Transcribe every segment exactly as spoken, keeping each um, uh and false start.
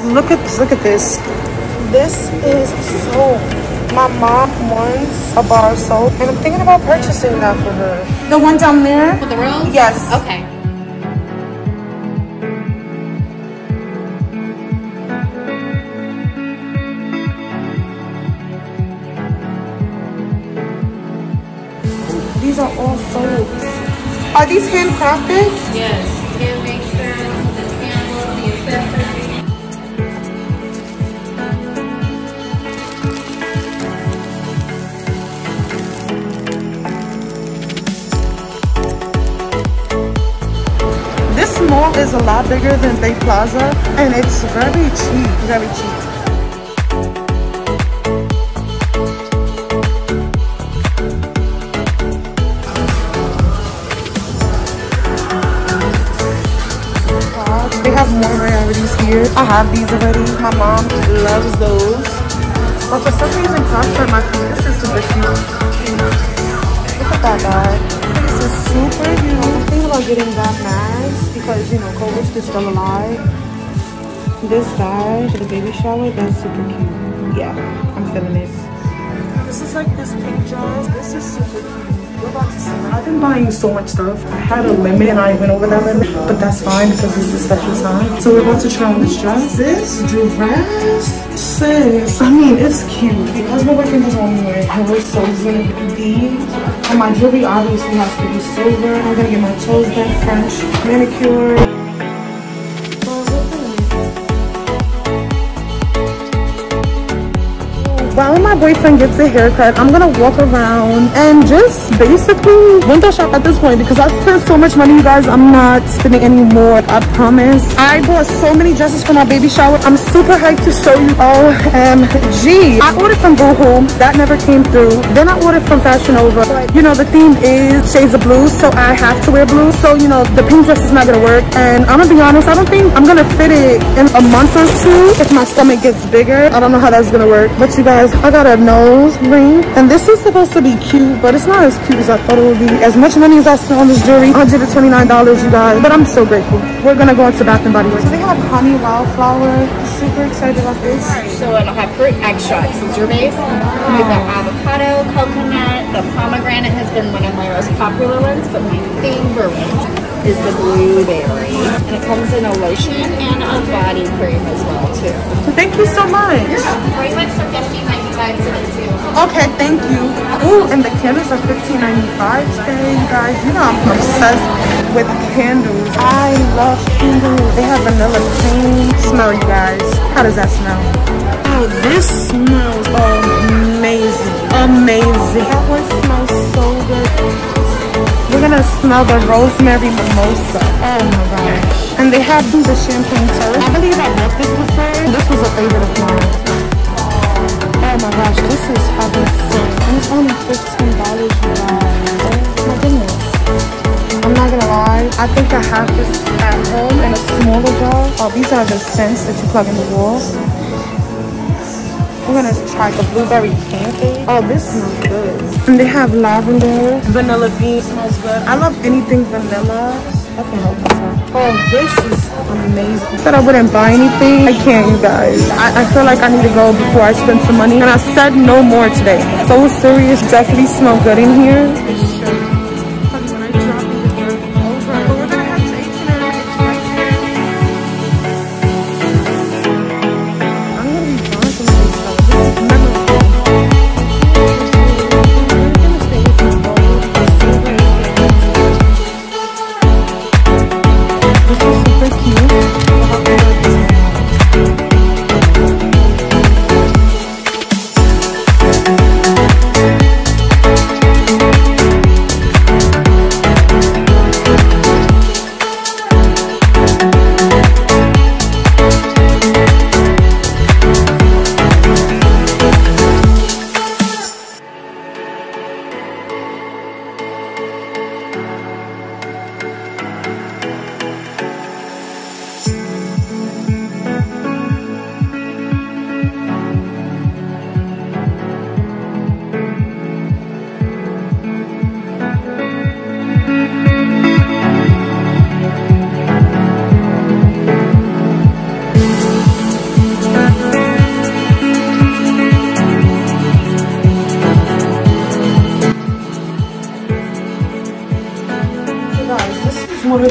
Look at look at this. This is soap. My mom wants a bar of soap, and I'm thinking about purchasing that for her. The one down there? With the rose? Yes. Okay. These are all soaps. Are these handcrafted? Yes. Hand mixture, the candle, the accessories. This mall is a lot bigger than Bay Plaza, and it's very cheap, very cheap. They have more varieties here. I have these already. My mom loves those. But for some reason, Contra, my feet, this is super cute. Look at that guy. This is super cute. I'm thinking about getting that mask because, you know, COVID is still alive. This guy for the baby shower, that's super cute. Yeah, I'm feeling it. This is like this pink dress. This is super cute. We're about to see. I've been buying so much stuff. I had a limit and I went over that limit, but that's fine because it's a special time. So we're about to try on this dress. This dress, sis, I mean, it's cute. Because my boyfriend doesn't want me wearing her, so it's gonna be these. And my jewelry obviously has to be silver. I'm gonna get my toes done, French manicure. While my boyfriend gets a haircut, I'm gonna walk around and just basically window shop at this point because I spent so much money, you guys. I'm not spending any more, I promise. I bought so many dresses for my baby shower. I'm super hyped to show you. O M G. I ordered from Boohoo. That never came through. Then I ordered from Fashion Nova. But, you know, the theme is shades of blue, so I have to wear blue. So, you know, the pink dress is not gonna work. And I'm gonna be honest, I don't think I'm gonna fit it in a month or two if my stomach gets bigger. I don't know how that's gonna work. But you guys, I got a nose ring, and this is supposed to be cute, but it's not as cute as I thought it would be. As much money as I spent on this jewelry, one hundred twenty-nine dollars, you guys, but I'm so grateful. We're gonna go into Bath and Body Works. So they have honey wildflower. Super excited about this. So it'll have fruit extracts as your base. We have the avocado, coconut, the pomegranate has been one of my most popular ones, but my favorite one is the blueberry. And it comes in a lotion and a body cream as well too. Thank you so much. Pretty much for fifteen ninety-five today too. Okay, thank you. Ooh, and the candles are fifteen ninety-five today, you guys. You know I'm obsessed with candles. I love candles. They have vanilla cream. Smell, you guys. How does that smell? Oh, this smells amazing. Amazing. That one smells so good. We're gonna smell the rosemary mimosa. Oh my gosh. And they have the champagne turret. I believe I bought this before. This was a favorite of mine. Oh my gosh, this is heaven sent. And it's only fifteen dollars, you guys. Oh my goodness. I'm not gonna lie, I think I have this at home in a smaller jar. Oh, these are the scents that you plug in the wall. We're gonna try the blueberry pancake. Oh, this smells good. And they have lavender, vanilla bean, smells good. I love anything vanilla. I can help myself. Oh, this is amazing. I said I wouldn't buy anything. I can't, you guys. I, I feel like I need to go before I spend some money. And I said no more today. So serious. Definitely smell good in here.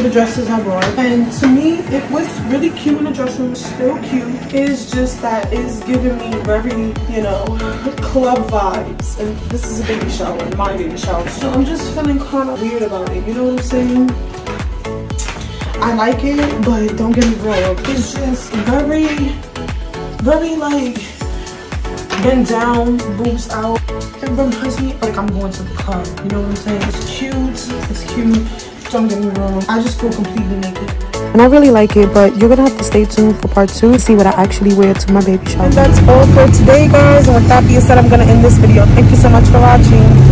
the dresses I brought. And to me, it was really cute in the dressing room. Still cute. It's just that it's giving me very, you know, club vibes. And this is a baby shower, my baby shower. So I'm just feeling kind of weird about it. You know what I'm saying? I like it, but don't get me wrong. It's just very, very like bend down, boobs out. It reminds me like I'm going to the club. You know what I'm saying? It's cute. It's cute. Don't get me wrong. I just feel completely naked. And I really like it, but you're gonna have to stay tuned for part two to see what I actually wear to my baby shower. And that's all for today, guys. And with that being said, I'm gonna end this video. Thank you so much for watching.